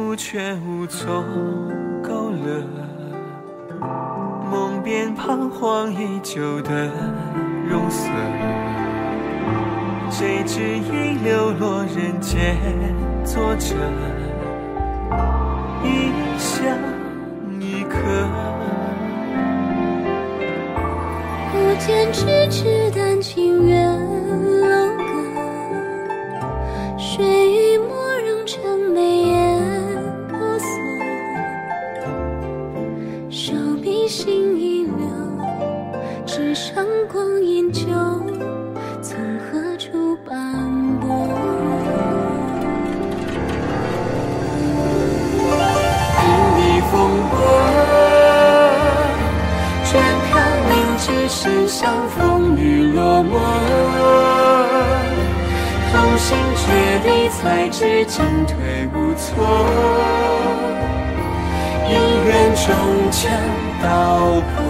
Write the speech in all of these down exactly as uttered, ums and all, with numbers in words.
舞却无从勾勒，梦边彷徨已久的容色，谁知已流落人间，作者一香一刻。 不见咫尺丹青远楼阁，水与墨融成眉眼婆娑，手笔心一流，纸上光阴旧，从何处斑驳？ 听你风波，卷飘零至身上风雨落寞，痛心决堤才知进退无措，姻缘终将道破。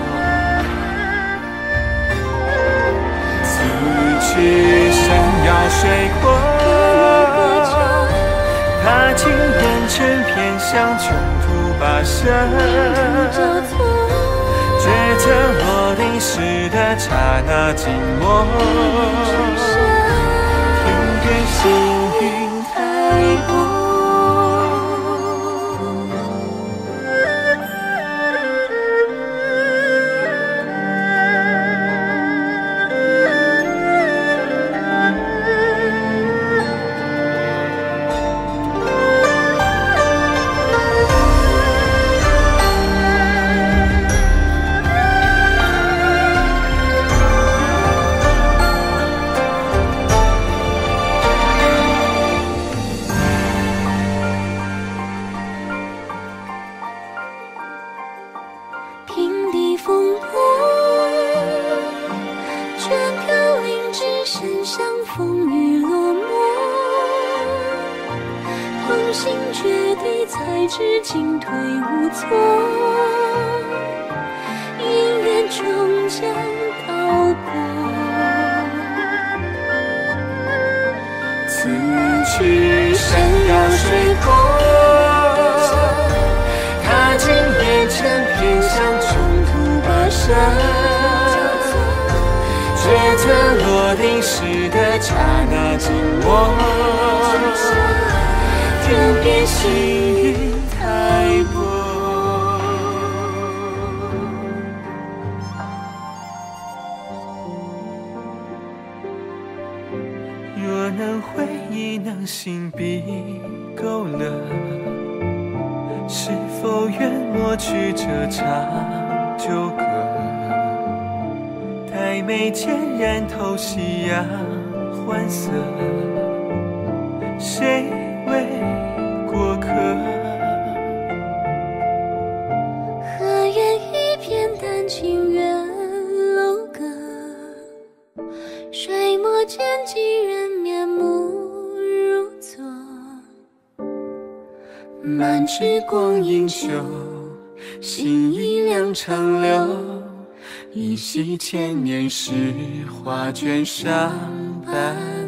此去山遥水阔，踏尽烟尘偏向穷途跋涉，抉择落定时的刹那静默，天边星云太薄。 平地风波，卷飘零至身上风雨落寞，痛心决堤才知进退无措，姻缘终将道破。 此去山遥水阔，踏尽烟尘偏向穷途跋涉，抉择落定时的刹那静默，天边星云太薄。若能回忆，能心笔勾勒，是否愿抹去这场纠葛？待眉间染透夕阳欢色，谁为过客？ 何言一片丹青远楼阁，水墨间几人面目如昨。 漫纸光阴旧，心已两长流，依稀千年时画卷上斑